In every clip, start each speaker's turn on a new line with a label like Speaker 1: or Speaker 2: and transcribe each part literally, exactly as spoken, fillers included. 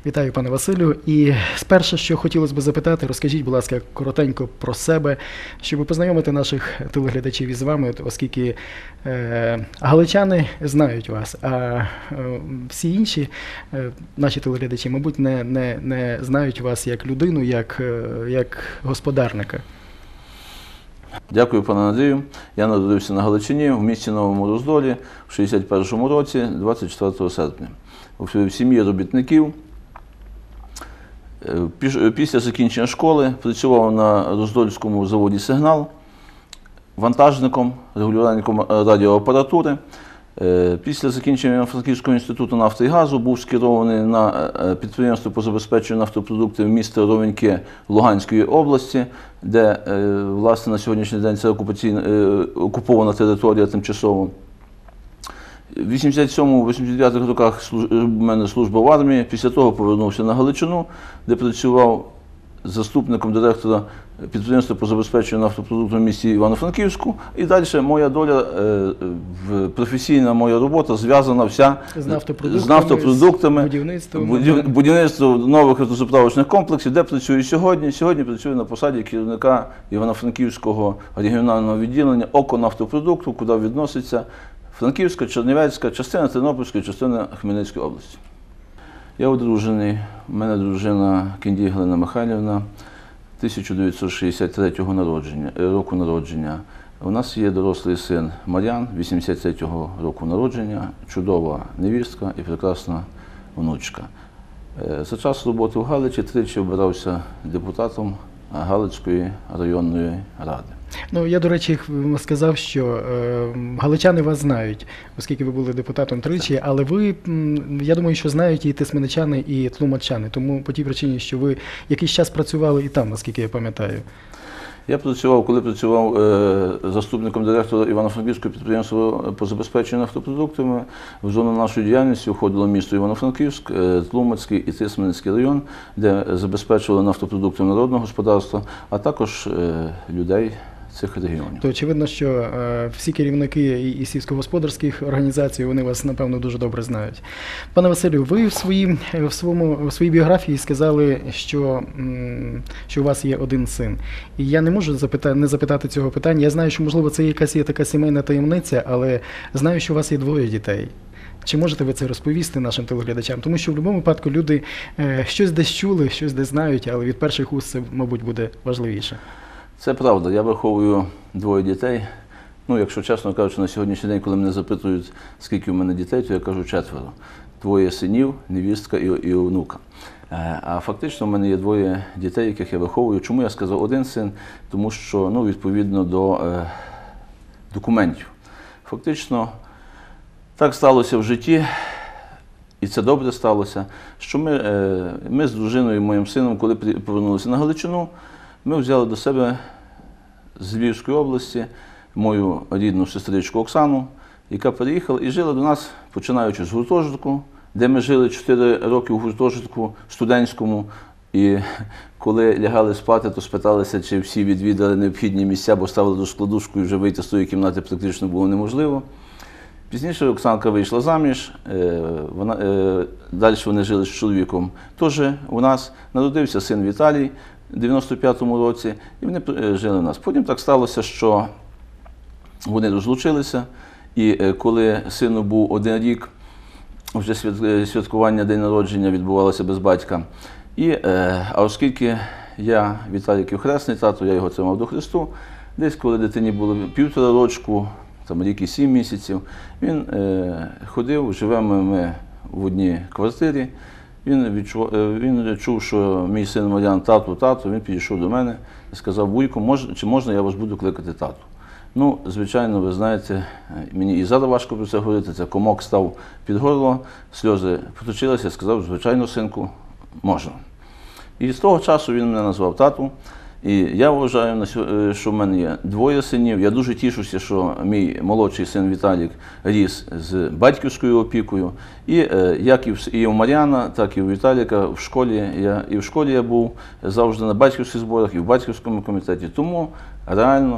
Speaker 1: Вітаю, пане Василю. І спершу, що хотілося б запитати, розкажіть, будь ласка, коротенько про себе, щоб познайомити наших телеглядачів із вами, оскільки е, галичани знають вас, а е, всі інші е, наші телеглядачі, мабуть, не, не, не знають вас як людину, як, е, як господарника.
Speaker 2: Дякую, пане Андрію. Я народився на Галичині, в місті Новому Роздолі в шістдесят першому році, двадцять четвертого серпня. В сім'ї робітників. Після закінчення школи працював на Роздольському заводі «Сигнал» вантажником, регулювальником радіоапаратури. Після закінчення Франківського інституту нафти і газу був скерований на підприємство по забезпеченню нафтопродуктів міста Ровеньке Луганської області, де, власне, на сьогоднішній день це окупована територія тимчасово. В вісімдесят сьомому — вісімдесят дев'ятих роках у мене служба в армії, після того повернувся на Галичину, де працював заступником директора підприємства по забезпеченню нафтопродуктів в місті Івано-Франківську. І далі моя доля, професійна моя робота зв'язана вся
Speaker 1: з нафтопродуктами,
Speaker 2: з нафтопродуктами,
Speaker 1: будівництвом,
Speaker 2: будівництво нових автозаправочних комплексів, де працюю сьогодні. Сьогодні працюю на посаді керівника Івано-Франківського регіонального відділення «Око нафтопродукту», куди відноситься Франківська, Чернівецька, частина Тернопільської, частина Хмельницької області. Я одружений, у мене дружина Кіндій Галина Михайлівна, тисяча дев'ятсот шістдесят третього народження, року народження. У нас є дорослий син Мар'ян, вісімдесят третього року народження, чудова невістка і прекрасна внучка. За час роботи в Галичі тричі обирався депутатом Галицької районної ради.
Speaker 1: Ну, я, до речі, сказав, що е, галичани вас знають, оскільки ви були депутатом тричі, але ви, я думаю, що знають і тисменичани, і тлумачани, тому по тій причині, що ви якийсь час працювали і там, наскільки я пам'ятаю.
Speaker 2: Я працював, коли працював е, заступником директора Івано-Франківського підприємства по забезпеченню нафтопродуктами, в зону нашої діяльності входило місто Івано-Франківськ, е, Тлумацький і Тисменницький район, де забезпечували нафтопродуктами народного господарства, а також е, людей цих регіонів.
Speaker 1: То очевидно, що е, всі керівники і, і сільськогосподарських організацій, вони вас, напевно, дуже добре знають. Пане Василю, ви в, свої, в, своєму, в своїй біографії сказали, що, м, що у вас є один син. І я не можу запита, не запитати цього питання. Я знаю, що, можливо, це якась є така сімейна таємниця, але знаю, що у вас є двоє дітей. Чи можете ви це розповісти нашим телеглядачам? Тому що в будь-якому випадку люди е, щось десь чули, щось десь знають, але від перших уст це, мабуть, буде важливіше.
Speaker 2: Це правда. Я виховую двоє дітей. Ну, якщо чесно кажучи, на сьогоднішній день, коли мене запитують, скільки в мене дітей, то я кажу четверо. Двоє синів, невістка і, і онука. А фактично в мене є двоє дітей, яких я виховую. Чому я сказав один син? Тому що, ну, відповідно до е, документів. Фактично, так сталося в житті, і це добре сталося, що ми, е, ми з дружиною і моїм сином, коли повернулися на Галичину, ми взяли до себе з Львівської області мою рідну сестричку Оксану, яка переїхала і жила до нас, починаючи з гуртожитку, де ми жили чотири роки в гуртожитку студентському. І коли лягали спати, то спиталися, чи всі відвідали необхідні місця, бо ставили розкладушку і вже вийти з тої кімнати практично було неможливо. Пізніше Оксанка вийшла заміж, вона, далі вони жили з чоловіком теж у нас. Народився син Віталій в дев'яносто п'ятому році, і вони жили в нас. Потім так сталося, що вони розлучилися, і коли сину був один рік, вже святкування день народження відбувалося без батька. І, а оскільки я Віталіків хресний тато, я його тримав до Христу, десь коли дитині було півтора рочку, там рік і сім місяців, він е, ходив, живемо ми в одній квартирі. Він, відчув, він чув, що мій син Мар'ян тату, тату, він підійшов до мене і сказав: "Вуйку, мож, чи можна я вас буду кликати тату?" Ну, звичайно, ви знаєте, мені і зараз важко про це говорити, це комок став під горло, сльози поточилися, я сказав: "Звичайно, синку, можна." І з того часу він мене назвав тату. І я вважаю, що в мене є двоє синів. Я дуже тішуся, що мій молодший син Віталік ріс з батьківською опікою. І як і у Мар'яна, так і у Віталіка в школі я, і в школі я був завжди на батьківських зборах, і в батьківському комітеті. Тому реально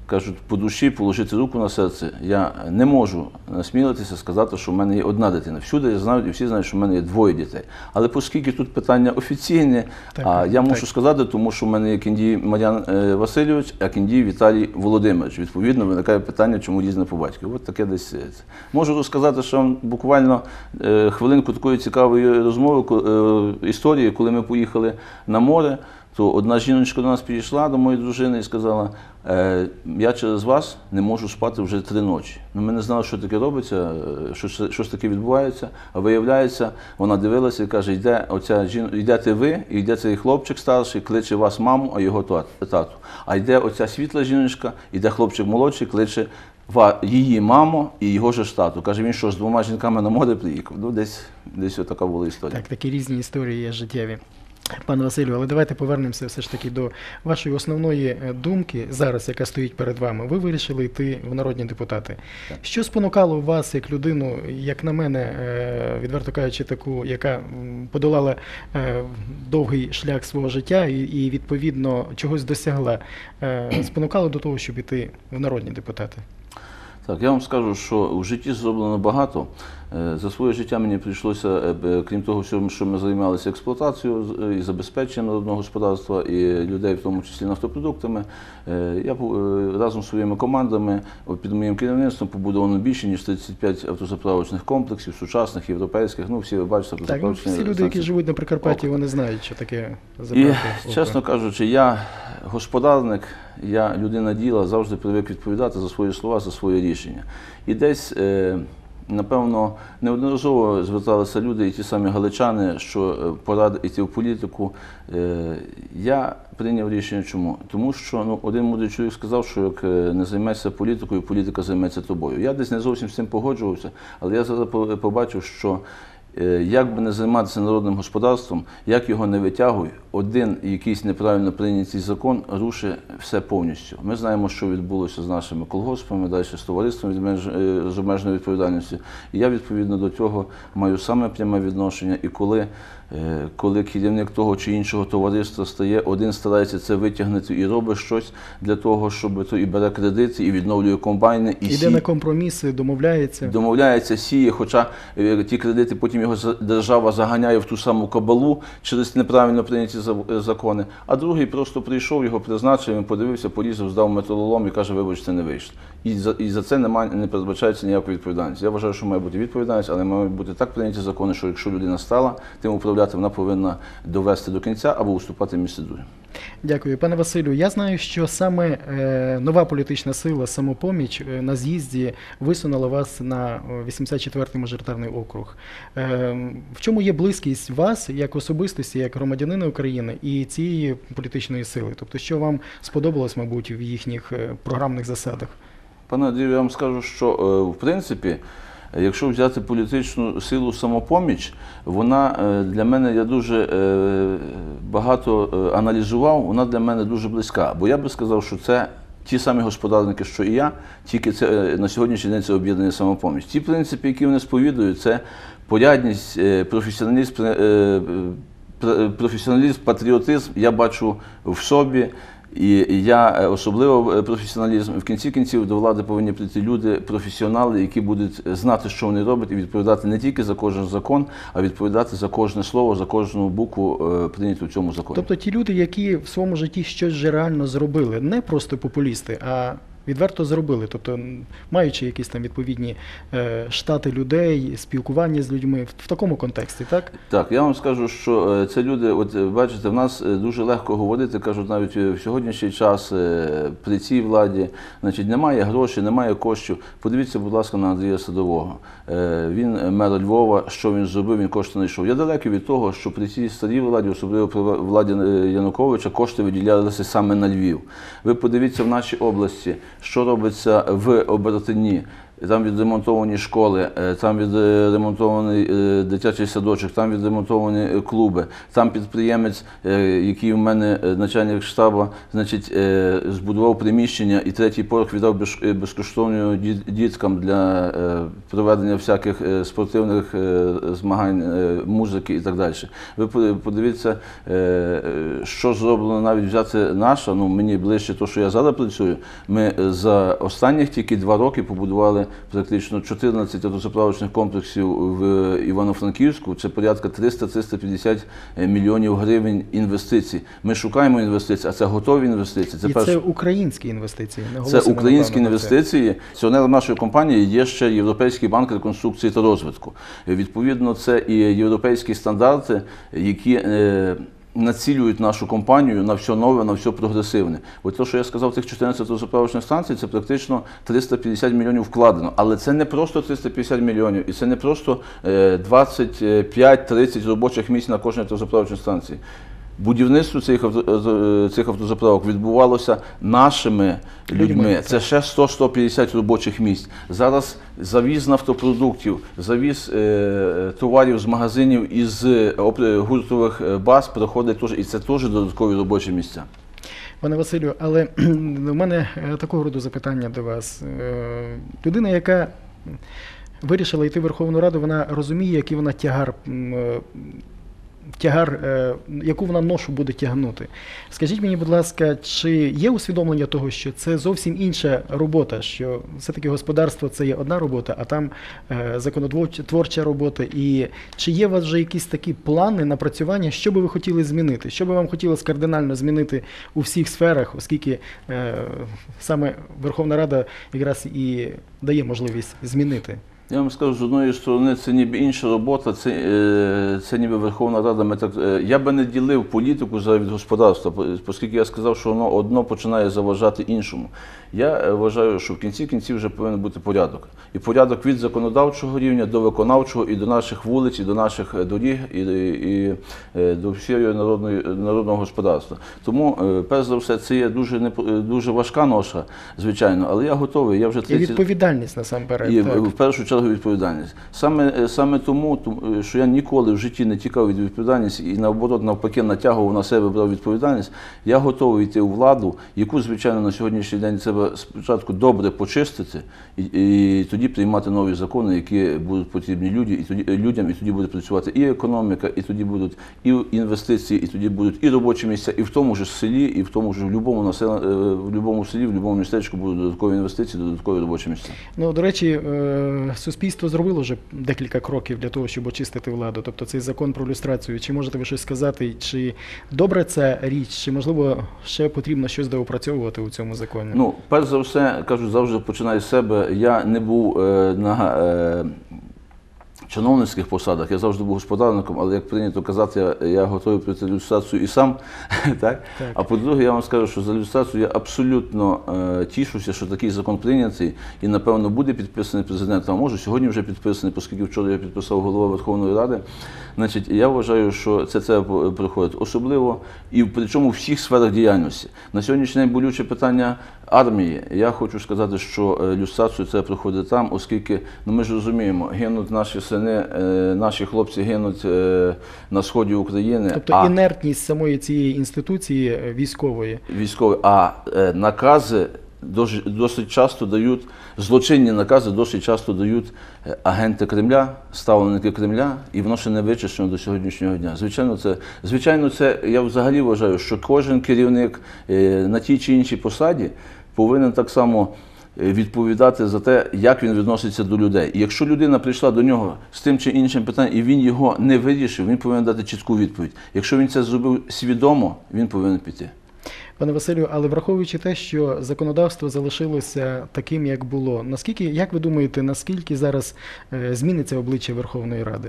Speaker 2: кажуть, по душі положити руку на серце, я не можу насмілитися сказати, що в мене є одна дитина. Всюди знають і всі знають, що в мене є двоє дітей. Але оскільки тут питання офіційне,
Speaker 1: так,
Speaker 2: а я мушу
Speaker 1: так. сказати,
Speaker 2: тому що в мене є Кіндій Мар'ян Васильович, а Кіндій Віталій Володимирович. Відповідно, виникає питання, чому різне по батькові. От таке десь. Можу розказати, що вам буквально хвилинку такої цікавої розмови, історії, коли ми поїхали на море, то одна жіночка до нас підійшла, до моєї дружини, і сказала: я через вас не можу спати вже три ночі. Ну, ми не знали, що таке робиться, що, що таке відбувається. А виявляється, вона дивилася і каже: йде оця жін... йдете ви, і йде цей хлопчик старший, кличе вас маму, а його тату. А йде оця світла жіночка, йде хлопчик молодший, кличе її маму і його же тату. Каже, він що, з двома жінками на море приїхав? Ну, десь, десь отака була історія.
Speaker 1: Так, такі різні історії є життєві. Пане Василю, але давайте повернемося все ж таки до вашої основної думки зараз, яка стоїть перед вами. Ви вирішили йти в народні депутати. Так. Що спонукало вас, як людину, як на мене, відверто кажучи, таку, яка подолала довгий шлях свого життя і, і відповідно, чогось досягла, спонукало до того, щоб йти в народні депутати?
Speaker 2: Так, я вам скажу, що в житті зроблено багато. За своє життя мені прийшлося, крім того, що ми займалися експлуатацією і забезпеченням народного господарства, і людей, в тому числі нафтопродуктами, я разом з своїми командами під моїм керівництвом побудовано більше, ніж тридцять п'ять автозаправочних комплексів, сучасних, європейських. Ну, всі ви бачите,
Speaker 1: автозаправочні. Так, ну, всі люди, які живуть на Прикарпатті, вони знають, що таке заправки.
Speaker 2: І, чесно кажучи, я господарник, я людина діла, завжди привик відповідати за свої слова, за свої рішення. І десь, напевно, неодноразово зверталися люди, і ті самі галичани, що пора йти в політику. Я прийняв рішення чому? Тому що ну, один мудрий чоловік сказав, що як не займешся політикою, політика займеться тобою. Я десь не зовсім з цим погоджувався, але я зараз побачив, що як би не займатися народним господарством, як його не витягуй, один якийсь неправильно прийнятий закон рушить все повністю. Ми знаємо, що відбулося з нашими колгоспами, далі з товариством з обмеженою відповідальністю. І я, відповідно до цього, маю саме пряме відношення. І коли, коли керівник того чи іншого товариства стає, один старається це витягнути і робить щось для того, щоб то і бере кредити, і відновлює комбайни. І
Speaker 1: Іде сі... на компроміси, домовляється.
Speaker 2: Домовляється, сіє, хоча ті кредити потім його держава заганяє в ту саму кабалу через неправильно прийняті закони. А другий просто прийшов, його призначив, він подивився, порізав, здав металолом і каже: вибачте, не вийшло. І за, і за це немає, не передбачається ніякої відповідальності. Я вважаю, що має бути відповідальність, але мають бути так прийняті закони, що якщо людина стала тим управляти, вона повинна довести до кінця або уступати місце другим.
Speaker 1: Дякую. Пане Василю, я знаю, що саме е, нова політична сила «Самопоміч» е, на з'їзді висунула вас на вісімдесят четвертий мажоритарний округ. Е, в чому є близькість вас, як особистості, як громадянина України і цієї політичної сили? Тобто, що вам сподобалось, мабуть, в їхніх програмних засадах?
Speaker 2: Пане Андрію, я вам скажу, що, в принципі, якщо взяти політичну силу «Самопоміч», вона для мене, я дуже багато аналізував, вона для мене дуже близька. Бо я би сказав, що це ті самі господарники, що і я, тільки це на сьогоднішній день це об'єднання «Самопоміч». Ті принципи, які вони сповідують, це порядність, професіоналізм, професіоналізм, патріотизм я бачу в собі. І я особливо професіоналізм. В кінці кінців до влади повинні прийти люди, професіонали, які будуть знати, що вони роблять, і відповідати не тільки за кожен закон, а відповідати за кожне слово, за кожну букву прийняту в цьому законі.
Speaker 1: Тобто ті люди, які в своєму житті щось вже реально зробили, не просто популісти, а відверто зробили, тобто маючи якісь там відповідні е, штати людей, спілкування з людьми в, в такому контексті, так?
Speaker 2: Так, я вам скажу, що це люди, от бачите, в нас дуже легко говорити, кажуть, навіть в сьогоднішній час при цій владі, значить, немає грошей, немає коштів. Подивіться, будь ласка, на Андрія Садового. Він мер Львова, що він зробив, він кошти знайшов. Я далекий від того, що при цій старій владі, особливо при владі Януковича, кошти виділялися саме на Львів. Ви подивіться в нашій області, що робиться в Оборотині. там відремонтовані школи, там відремонтований дитячий садочок, там відремонтовані клуби, там підприємець, який у мене начальник штабу, значить, збудував приміщення і третій поверх віддав безкоштовно діткам для проведення всяких спортивних змагань, музики і так далі. Ви подивіться, що зроблено навіть взяти наша, ну мені ближче те, що я зараз працюю, ми за останніх тільки два роки побудували практично чотирнадцять автозаправочних комплексів в Івано-Франківську, це порядка триста - триста п'ятдесят мільйонів гривень інвестицій. Ми шукаємо інвестиції, а це готові інвестиції.
Speaker 1: Це, І перш... це українські інвестиції?
Speaker 2: Це українські інвестиції. Акціонером нашої компанії є ще Європейський банк реконструкції та розвитку. Відповідно, це і європейські стандарти, які націлюють нашу компанію на все нове, на все прогресивне. Ось те, що я сказав, тих чотирнадцять заправочних станцій, це практично триста п'ятдесят мільйонів вкладено. Але це не просто триста п'ятдесят мільйонів, і це не просто двадцять п'ять - тридцять робочих місць на кожній автозаправочній станції. Будівництво цих, авто, цих автозаправок відбувалося нашими людьми. Це ще сто - сто п'ятдесят робочих місць. Зараз завіз нафтопродуктів, завіз е, товарів з магазинів із гуртових баз проходить теж, і це теж додаткові робочі місця.
Speaker 1: Пане Василю, але в мене такого роду запитання до вас. Людина, яка вирішила йти в Верховну Раду, вона розуміє, який вона тягар тягар, яку вона ношу буде тягнути. Скажіть мені, будь ласка, чи є усвідомлення того, що це зовсім інша робота, що все-таки господарство – це є одна робота, а там законотворча робота, і чи є у вас вже якісь такі плани, напрацювання, що би ви хотіли змінити, що би вам хотілося кардинально змінити у всіх сферах, оскільки е, саме Верховна Рада якраз і дає можливість змінити?
Speaker 2: Я вам скажу, з одної сторони, це ніби інша робота, це, це ніби Верховна Рада. Ми так, я би не ділив політику від господарства, оскільки я сказав, що воно одно починає заважати іншому. Я вважаю, що в кінці кінців вже повинен бути порядок. І порядок від законодавчого рівня до виконавчого, і до наших вулиць, і до наших доріг, і, і, і до всієї народної, народного господарства. Тому, перш за все, це є дуже, дуже важка ноша, звичайно, але я готовий. Я вже тридцять...
Speaker 1: І відповідальність насамперед.
Speaker 2: І
Speaker 1: так.
Speaker 2: в першу чергу відповідальність. Саме, саме тому, що я ніколи в житті не тікав від відповідальності і наоборот, навпаки, натягував на себе брав відповідальність, я готовий йти у владу, яку, звичайно, на сьогоднішній день треба спочатку добре почистити і, і тоді приймати нові закони, які будуть потрібні люди, і тоді, людям, і тоді буде працювати і економіка, і тоді будуть і інвестиції, і тоді будуть і робочі місця, і в тому ж селі, і в тому ж в будь-якому насел... в будь-якому селі, в будь-якому містечку будуть додаткові інвестиції, додаткові робочі місця.
Speaker 1: Ну, до речі, суспільство зробило вже декілька кроків для того, щоб очистити владу, тобто цей закон про люстрацію. Чи можете ви щось сказати, чи добре ця річ, чи можливо ще потрібно щось доопрацьовувати у цьому законі?
Speaker 2: Ну, перш за все, кажу, завжди починаю з себе. Я не був е, на е, чиновницьких посадах, я завжди був господарником, але, як прийнято казати, я, я готовий пройти люстрацію і сам. так? Так. А по-друге, я вам скажу, що за люстрацію я абсолютно е, тішуся, що такий закон прийнятий і, напевно, буде підписаний президентом, а може сьогодні вже підписаний, оскільки вчора я підписав голова Верховної Ради. Значить, я вважаю, що це треба проходити. Особливо, і причому в всіх сферах діяльності. На сьогоднішній день болюче питання армії. Я хочу сказати, що люстрацію треба проходити там, оскільки, ну ми ж розуміємо, гинуть наші сини, наші хлопці гинуть на сході України.
Speaker 1: Тобто а, інертність самої цієї інституції військової.
Speaker 2: Військової, а накази досить часто дають, злочинні накази досить часто дають агенти Кремля, ставленики Кремля, і воно ще не вичищено до сьогоднішнього дня. Звичайно, це, звичайно, це я взагалі вважаю, що кожен керівник на тій чи іншій посаді повинен так само відповідати за те, як він відноситься до людей. І якщо людина прийшла до нього з тим чи іншим питанням, і він його не вирішив, він повинен дати чітку відповідь. Якщо він це зробив свідомо, він повинен піти.
Speaker 1: Пане Василю, але враховуючи те, що законодавство залишилося таким, як було, наскільки, як ви думаєте, наскільки зараз е, зміниться обличчя Верховної Ради?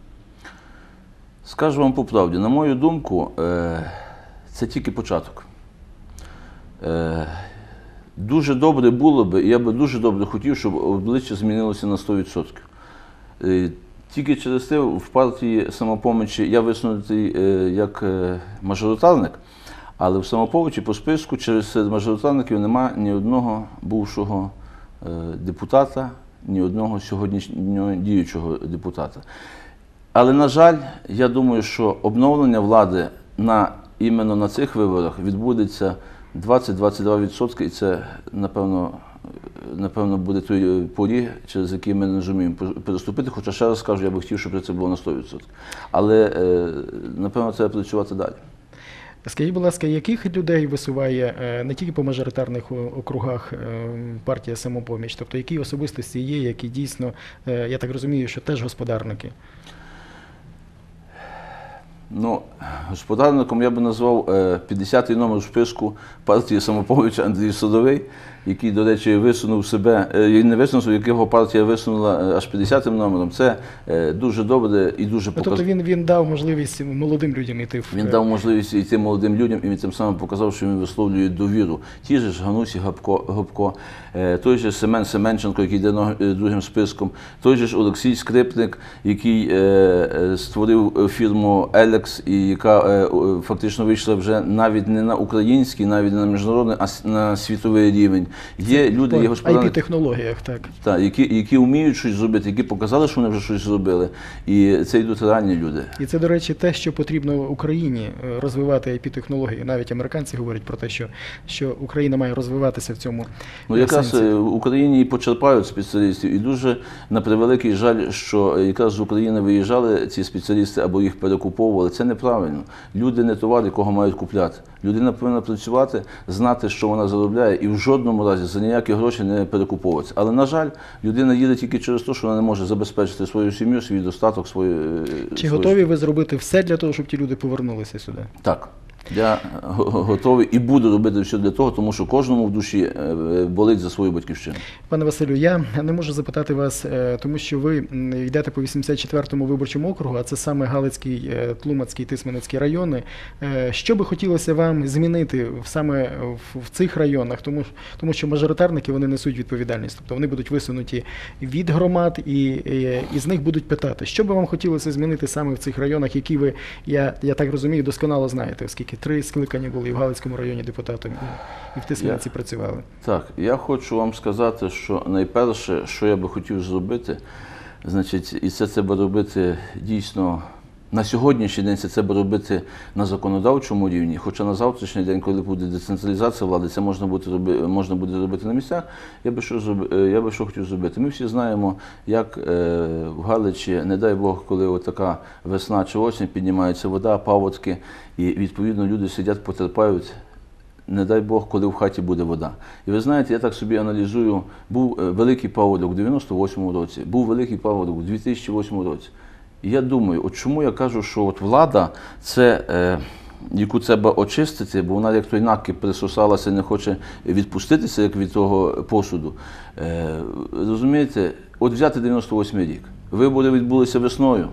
Speaker 2: Скажу вам по правді, на мою думку, е, це тільки початок. Е, дуже добре було б, і я би дуже добре хотів, щоб обличчя змінилося на сто відсотків. Е, тільки через те в партії «Самопомочі» я висунутий е, як е, мажоритарник, але в «Самопомочі» по списку через мажоритарників немає ні одного бувшого е, депутата, ні одного сьогоднішнього діючого депутата. Але, на жаль, я думаю, що обновлення влади на, іменно на цих виборах відбудеться двадцять - двадцять два відсотки, і це, напевно, напевно, буде той поріг, через який ми не зуміємо переступити. Хоча, ще раз скажу, я би хотів, щоб це було на сто відсотків. Але, напевно, треба працювати далі.
Speaker 1: Скажіть, будь ласка, яких людей висуває не тільки по мажоритарних округах партія «Самопоміч», тобто які особистості є, які дійсно, я так розумію, що теж господарники?
Speaker 2: Ну, господарником я би назвав п'ятдесятий номер в списку партії «Самопоміч» Андрій Садовий, який, до речі, висунув себе, не висунув, якого партія висунула аж п'ятдесятим номером. Це дуже добре і дуже показово.
Speaker 1: Тобто він, він дав можливість молодим людям йти в...
Speaker 2: Він дав можливість йти молодим людям, і він тим самим показав, що він висловлює довіру. Ті ж Ганусі Гопко, Гопко, той же Семен Семенченко, який йде другим списком, той же Олексій Скрипник, який створив фірму «Елекс», і яка фактично вийшла вже навіть не на український, навіть не на міжнародний, а на світовий рівень. Є люди, є господарники,
Speaker 1: ай пі-технологіях, так.
Speaker 2: Так, які, які вміють щось зробити, які показали, що вони вже щось зробили. І це йдуть реальні люди.
Speaker 1: І це, до речі, те, що потрібно Україні розвивати ай пі-технології. Навіть американці говорять про те, що, що Україна має розвиватися в цьому.
Speaker 2: Ну, якраз
Speaker 1: сенсі.
Speaker 2: в Україні і почерпають спеціалістів. І дуже, на превеликий жаль, що якраз з України виїжджали ці спеціалісти або їх перекуповували. Це неправильно. Люди не товар, якого мають купляти. Людина повинна працювати, знати, що вона заробляє, і в жодному разі за ніякі гроші не перекуповуватися. Але, на жаль, людина їде тільки через те, що вона не може забезпечити свою сім'ю, свій достаток, свою...
Speaker 1: Чи готові ви зробити все для того, щоб ті люди повернулися сюди?
Speaker 2: Так. Я готовий і буду робити все для того, тому що кожному в душі болить за свою батьківщину.
Speaker 1: Пане Василю, я не можу запитати вас, тому що ви йдете по вісімдесят четвертому виборчому округу, а це саме Галицький, Тлумацький, Тисменецький райони. Що би хотілося вам змінити саме в цих районах? Тому, тому що мажоритарники, вони несуть відповідальність. Тобто вони будуть висунуті від громад і, і, і з них будуть питати, що би вам хотілося змінити саме в цих районах, які ви, я, я так розумію, досконало знаєте, оскільки три скликання були і в Галицькому районі депутатом, і в Тисмениці працювали.
Speaker 2: Так, я хочу вам сказати, що найперше, що я би хотів зробити, значить, і це треба робити дійсно на сьогоднішній день, це треба робити на законодавчому рівні, хоча на завтрашній день, коли буде децентралізація влади, це можна буде робити, можна буде робити на місцях, я би що, я би що хотів зробити. Ми всі знаємо, як в Галичі, не дай Бог, коли отака весна чи осінь, піднімається вода, паводки, і відповідно люди сидять, потерпають, не дай Бог, коли в хаті буде вода. І ви знаєте, я так собі аналізую, був великий паводок у дев'яносто восьмому році, був великий паводок у дві тисячі восьмому році. І я думаю, от чому я кажу, що от влада, це, е, яку треба очистити, бо вона як той накип присосалася і не хоче відпуститися, як від того посуду. Е, розумієте, от взяти дев'яносто восьмий рік. Вибори відбулися весною,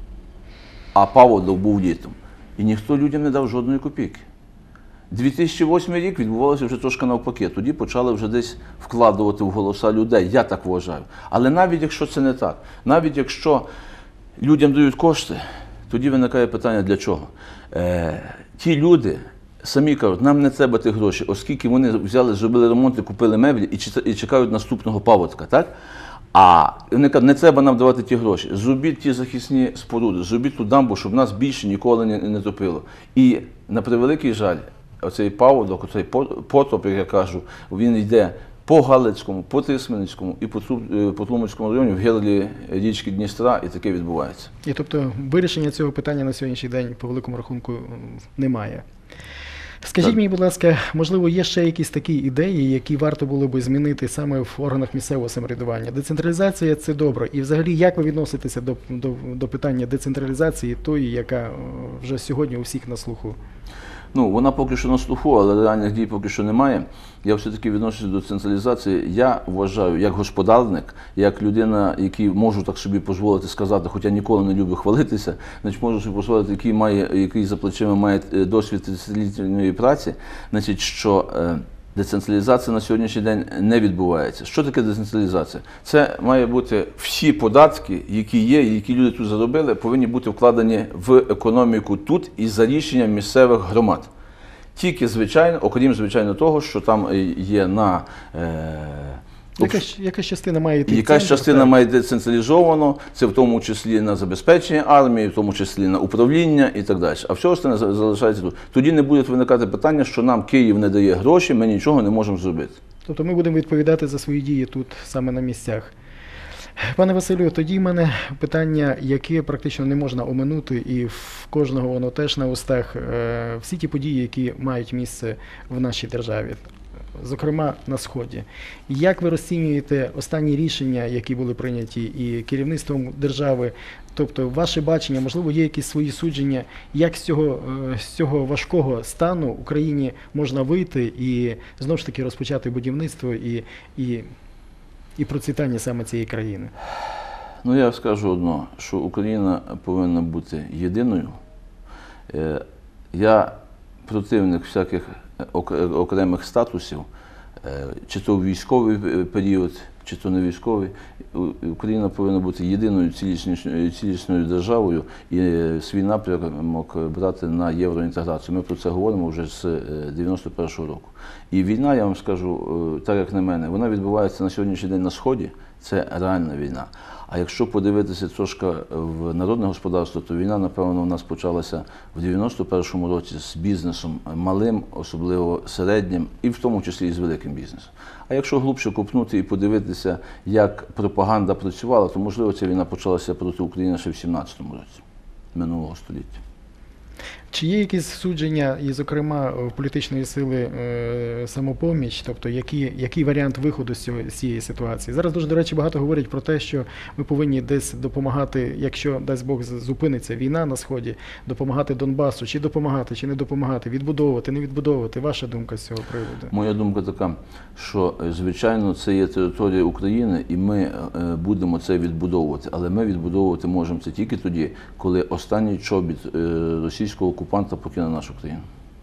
Speaker 2: а паводок був літом. І ніхто людям не дав жодної копійки. дві тисячі восьмий рік відбувалося вже трошки навпаки. Тоді почали вже десь вкладувати в голоса людей, я так вважаю. Але навіть якщо це не так, навіть якщо людям дають кошти, тоді виникає питання, для чого. Е, ті люди самі кажуть, нам не треба тих грошей, оскільки вони взяли, зробили ремонт і купили меблі і чекають наступного паводка, так? А вони кажуть, не треба нам давати ті гроші, зробіть ті захисні споруди, зробіть ту дамбу, щоб нас більше ніколи не, не топило. І на превеликий жаль, оцей паводок, оцей потоп, як я кажу, він йде по Галицькому, по Тисменецькому і по Тлумацькому районі в гирлі річки Дністра, і таке відбувається.
Speaker 1: І тобто вирішення цього питання на сьогоднішній день по великому рахунку немає. Скажіть так. Мені, будь ласка, можливо, є ще якісь такі ідеї, які варто було би змінити саме в органах місцевого самоврядування? Децентралізація – це добре. І взагалі, як ви відноситеся до, до, до питання децентралізації тої, яка вже сьогодні у всіх на слуху?
Speaker 2: Ну, вона поки що на слуху, але реальних дій поки що немає. Я все-таки відношуся до централізації. Я вважаю, як господарник, як людина, який можу так собі дозволити сказати, хоча ніколи не люблю хвалитися, значить можу собі дозволити, який має, який за плечима має досвід тридцятилітньої праці, значить, що е, децентралізація на сьогоднішній день не відбувається. Що таке децентралізація? Це має бути всі податки, які є, які люди тут заробили, повинні бути вкладені в економіку тут і за рішенням місцевих громад. Тільки, звичайно, окрім, звичайно, того, що там є на е,
Speaker 1: Якась, якась частина має йти в
Speaker 2: Якась
Speaker 1: центр,
Speaker 2: частина
Speaker 1: так.
Speaker 2: має йти централізовано, це в тому числі на забезпечення армії, в тому числі на управління і так далі. А все остальне за- залишається тут. Тоді не буде виникати питання, що нам Київ не дає гроші, ми нічого не можемо зробити.
Speaker 1: Тобто ми будемо відповідати за свої дії тут, саме на місцях. Пане Василю, тоді в мене питання, яке практично не можна оминути, і в кожного воно теж на устах. Е, Всі ті події, які мають місце в нашій державі, зокрема на Сході. Як ви розцінюєте останні рішення, які були прийняті і керівництвом держави? Тобто, ваше бачення, можливо, є якісь свої судження, як з цього, е, з цього важкого стану Україні можна вийти і знову ж таки розпочати будівництво і, і, і процвітання саме цієї країни?
Speaker 2: Ну, я скажу одно, що Україна повинна бути єдиною. Е, Я противник всяких ок- окремих статусів, е, чи то в військовий е, період, чи то не військовий. У- Україна повинна бути єдиною цілісною, цілісною державою і е, свій напрямок брати на євроінтеграцію. Ми про це говоримо вже з е, дев'яносто першого року. І війна, я вам скажу, е, так як на мене, вона відбувається на сьогоднішній день на Сході, це реальна війна. А якщо подивитися трошки в народне господарство, то війна, напевно, у нас почалася в дев'яносто першому році з бізнесом малим, особливо середнім, і в тому числі і з великим бізнесом. А якщо глибше копнути і подивитися, як пропаганда працювала, то, можливо, ця війна почалася проти України ще в сімнадцятому році минулого століття.
Speaker 1: Чи є якісь судження, і, зокрема, в політичної сили е, «Самопоміч», тобто який, який варіант виходу з, цього, з цієї ситуації? Зараз дуже, до речі, багато говорять про те, що ми повинні десь допомагати, якщо, дасть Бог, з- зупиниться війна на Сході, допомагати Донбасу, чи допомагати, чи не допомагати, відбудовувати, не відбудовувати. Ваша думка з цього приводу?
Speaker 2: Моя думка така, що, е, звичайно, це є територія України, і ми е, будемо це відбудовувати. Але ми відбудовувати можемо це тільки тоді, коли останній чобіт е, російського окупанта покине нашу країну.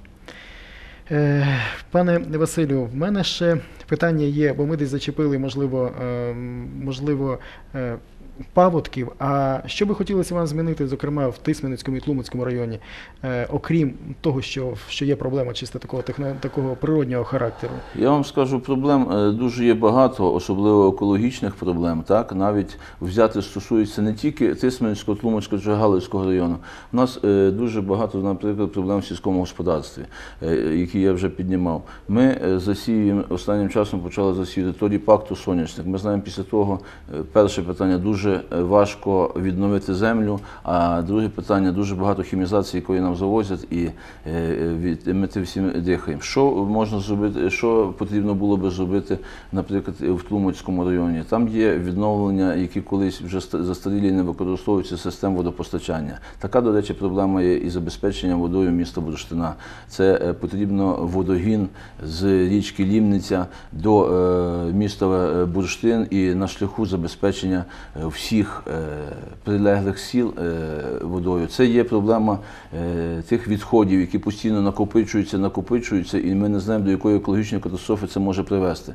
Speaker 1: Е, Пане Василю, в мене ще питання є, бо ми десь зачепили, можливо, е, можливо, е, паводків. А що би хотілося вам змінити, зокрема, в Тисменницькому і Тлумацькому районі, е, окрім того, що, що є проблема чисто такого, техно, такого природнього характеру?
Speaker 2: Я вам скажу, проблем е, дуже є багато, особливо екологічних проблем. Так? Навіть взяти стосується не тільки Тисменського, Тлумацького чи Галицького району. У нас е, дуже багато, наприклад, проблем в сільському господарстві, е, які я вже піднімав. Ми е, засіюємо, останнім часом почали засіяти то ріпак, то соняшник. Ми знаємо, після того, е, перше питання, дуже важко відновити землю, а друге питання, дуже багато хімізації, якої нам завозять, і е, від, ми тим всім дихаємо. Що можна зробити, що потрібно було би зробити, наприклад, в Тлумацькому районі? Там є відновлення, які колись вже ста- застарілі і не використовуються, систем водопостачання. Така, до речі, проблема є і забезпечення водою міста Бурштина. Це е, потрібно водогін з річки Лімниця до е, міста е, Бурштин і на шляху забезпечення е, всіх е, прилеглих сіл е, водою. Це є проблема е, тих відходів, які постійно накопичуються, накопичуються, і ми не знаємо, до якої екологічної катастрофи це може привести.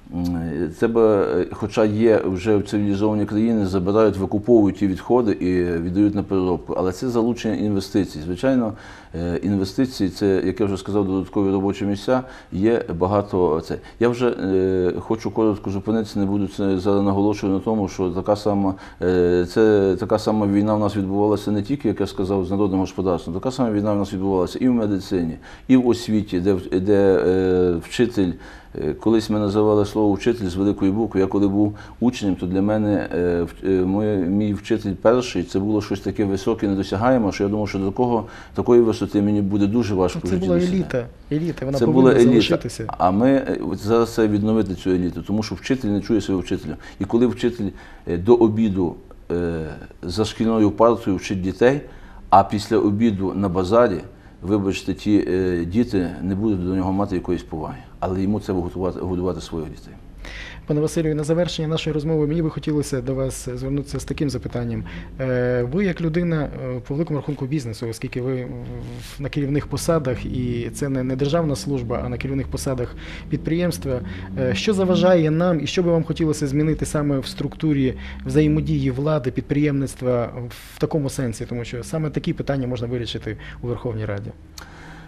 Speaker 2: М, Треба, е, хоча є вже в цивілізовані країни, забирають, викуповують ті відходи і віддають на переробку. Але це залучення інвестицій. Звичайно, е, інвестиції, це, як я вже сказав, додаткові робочі місця, є багато. Це. Я вже е, хочу коротко зупинитися, не буду це зараз наголошувати на тому, що така сама, е, це, така сама війна в нас відбувалася не тільки, як я сказав, з народним господарством, така сама війна в нас відбувалася і в медицині, і в освіті, де, де е, вчитель. Колись ми називали слово «вчитель» з великої букви. Я коли був учнем, то для мене е, в- е, моє- мій вчитель перший, це було щось таке високе, недосягаємо, що я думав, що до такого, такої висоти мені буде дуже важко в
Speaker 1: Це
Speaker 2: житті
Speaker 1: була
Speaker 2: досягти.
Speaker 1: еліта, еліта, вона
Speaker 2: Це
Speaker 1: повинна
Speaker 2: була еліта.
Speaker 1: залишитися.
Speaker 2: А ми е, от зараз це відновити цю еліту, тому що вчитель не чує свого вчителя. І коли вчитель е, до обіду е, за шкільною партою вчить дітей, а після обіду на базарі, вибачте, ті е, діти не будуть до нього мати якоїсь поваги. Але йому треба готувати, годувати своїх дітей.
Speaker 1: Пане Василю, на завершення нашої розмови мені би хотілося до вас звернутися з таким запитанням. Е, Ви як людина е, по великому рахунку бізнесу, оскільки ви в- на керівних посадах, і це не не державна служба, а на керівних посадах підприємства, е, що заважає нам і що би вам хотілося змінити саме в структурі взаємодії влади, підприємництва в такому сенсі, тому що саме такі питання можна вирішити у Верховній Раді?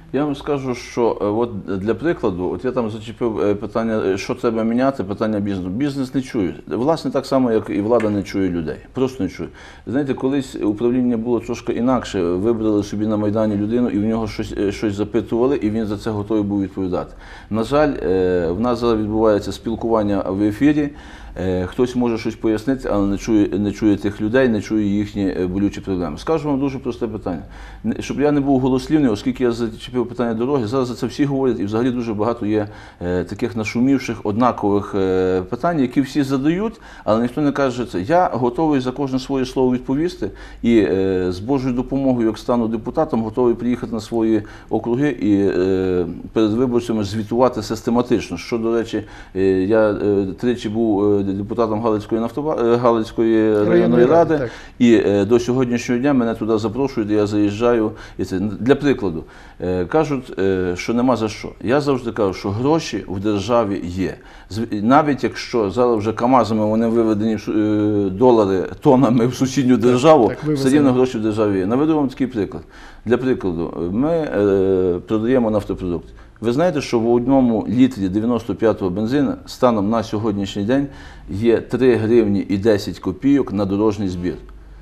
Speaker 2: Я вам скажу, що е, от для прикладу, от я там зачепив е, питання, е, що треба міняти, питання бізнесу. Бізнес не чує. Власне, так само, як і влада не чує людей. Просто не чує. Знаєте, колись управління було трошки інакше. Вибрали собі на Майдані людину і в нього щось, е, щось запитували, і він за це готовий був відповідати. На жаль, е, в нас зараз відбувається спілкування в ефірі. Е, Хтось може щось пояснити, але не чує, не чує тих людей, не чує їхні е, болючі проблеми. Скажу вам дуже просте питання. Не- Щоб я не був голослівний, оскільки я зачепив питання дороги, зараз за це всі говорять, і взагалі дуже багато є е, таких нашумівших, однакових е, питань, які всі задають, але ніхто не каже це. Я готовий за кожне своє слово відповісти, і е, з Божою допомогою, як стану депутатом, готовий приїхати на свої округи і е, перед виборцями звітувати систематично. Що, до речі, е, я е, тричі був е, депутатом Галицької, нафтоба... е, Галицької районної
Speaker 1: Районної ради,
Speaker 2: ради,
Speaker 1: так.
Speaker 2: і е, до сьогоднішнього дня мене туди запрошують, і я заїжджаю. І це для прикладу е, кажуть, е, що нема за що. Я завжди кажу, що гроші в державі є. Зв- Навіть якщо зараз вже КАМАЗами вони виведені в су- е, долари тонами в сусідню державу,
Speaker 1: так,
Speaker 2: все
Speaker 1: вивезені.
Speaker 2: рівно гроші в державі є. Наведу вам такий приклад. Для прикладу, ми е, продаємо нафтопродукт. Ви знаєте, що в одному літрі дев'яносто п'ятого бензину станом на сьогоднішній день є три гривні і десять копійок на дорожній збір.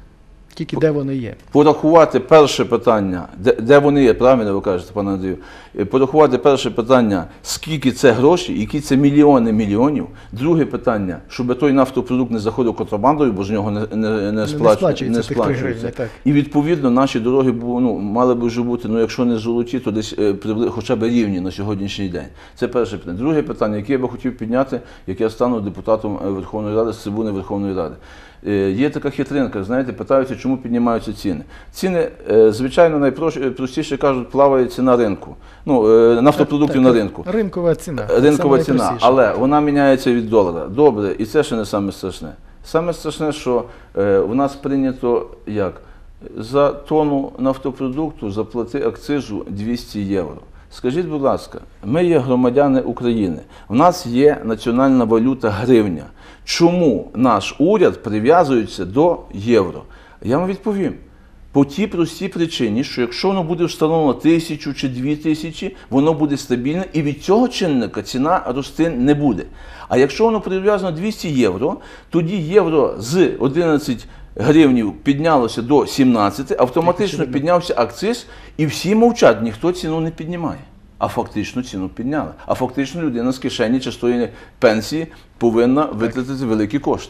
Speaker 1: Тільки де вони є.
Speaker 2: Порахувати перше питання, де, де вони є, правильно ви кажете, пане Андрію, Е, порахувати перше питання, скільки це гроші, які це мільйони мільйонів. Друге питання, щоб той нафтопродукт не заходив контрабандою, бо з нього не, не, не, сплач-
Speaker 1: сплачується тих три гривні, так.
Speaker 2: І відповідно наші дороги бу- ну, мали б вже бути, ну якщо не золоті, то десь е, прибли- хоча б рівні на сьогоднішній день. Це перше питання. Друге питання, яке я би хотів підняти, як я стану депутатом е, Верховної Ради, з трибуни Верховної Ради. Е, Є така хитринка, знаєте, питаються, чому піднімаються ціни. Ціни, е, звичайно, найпростіше кажуть, плаває ціна ринку. Ну, е, нафтопродуктів на ринку.
Speaker 1: Ринкова ціна.
Speaker 2: Ринкова
Speaker 1: Саме
Speaker 2: ціна,
Speaker 1: найпростіше.
Speaker 2: але вона міняється від долара. Добре, і це ще не саме страшне. Саме страшне, що е, в нас прийнято як? За тонну нафтопродукту заплати акцизу двісті євро. Скажіть, будь ласка, ми є громадяни України, в нас є національна валюта гривня. Чому наш уряд прив'язується до євро? Я вам відповім. По тій простій причині, що якщо воно буде встановлено тисячу чи дві тисячі, воно буде стабільне і від цього чинника ціна рости не буде. А якщо воно прив'язано двісті євро, тоді євро з одинадцяти гривнів піднялося до сімнадцяти, автоматично
Speaker 1: Так,
Speaker 2: піднявся акциз, і всі мовчать, ніхто ціну не піднімає. А фактично ціну підняли. А фактично людина з кишені частої пенсії повинна витратити великі кошти.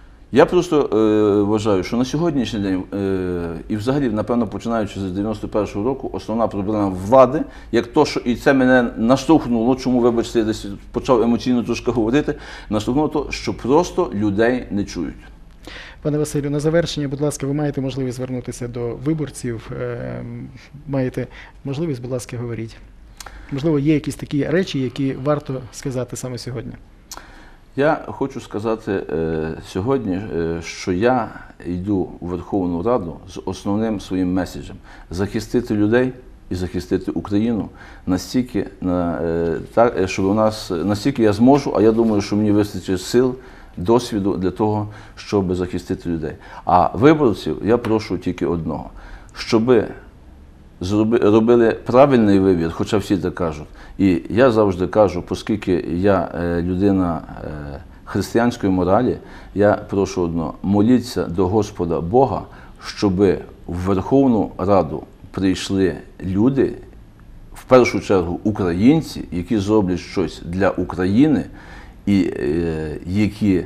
Speaker 2: Я просто е, вважаю, що на сьогоднішній день, е, і взагалі, напевно, починаючи з дев'яносто першого року, основна проблема влади, як то, що і це мене наштовхнуло, чому, вибачте, я десь почав емоційно трошки говорити, наштовхнуло то, що просто людей не чують.
Speaker 1: Пане Василю, на завершення, будь ласка, ви маєте можливість звернутися до виборців. е, Маєте можливість, будь ласка, говоріть. Можливо, є якісь такі речі, які варто сказати саме сьогодні.
Speaker 2: Я хочу сказати е, сьогодні, е, що я йду у Верховну Раду з основним своїм меседжем – захистити людей і захистити Україну настільки, на, е, так, щоб у нас, настільки я зможу, а я думаю, що мені вистачить сил, досвіду для того, щоб захистити людей. А виборців я прошу тільки одного, щоби зроби- робили правильний вибір, хоча всі так кажуть. І я завжди кажу, оскільки я е, людина е, християнської моралі, я прошу одного, моліться до Господа Бога, щоби в Верховну Раду прийшли люди, в першу чергу українці, які зроблять щось для України і е, які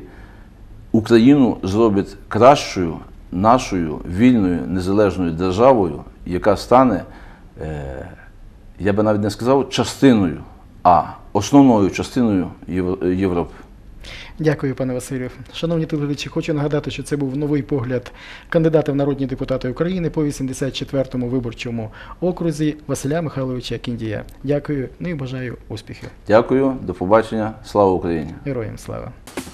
Speaker 2: Україну зроблять кращою, нашою вільною, незалежною державою, яка стане, е, я би навіть не сказав, частиною, а основною частиною Єв- Європи.
Speaker 1: Дякую, пане Василю. Шановні телеглядачі, хочу нагадати, що це був новий погляд кандидата в народні депутати України по вісімдесят четвертому виборчому окрузі Василя Михайловича Кіндія. Дякую, ну і бажаю успіхів.
Speaker 2: Дякую, до побачення, слава Україні!
Speaker 1: Героям слава!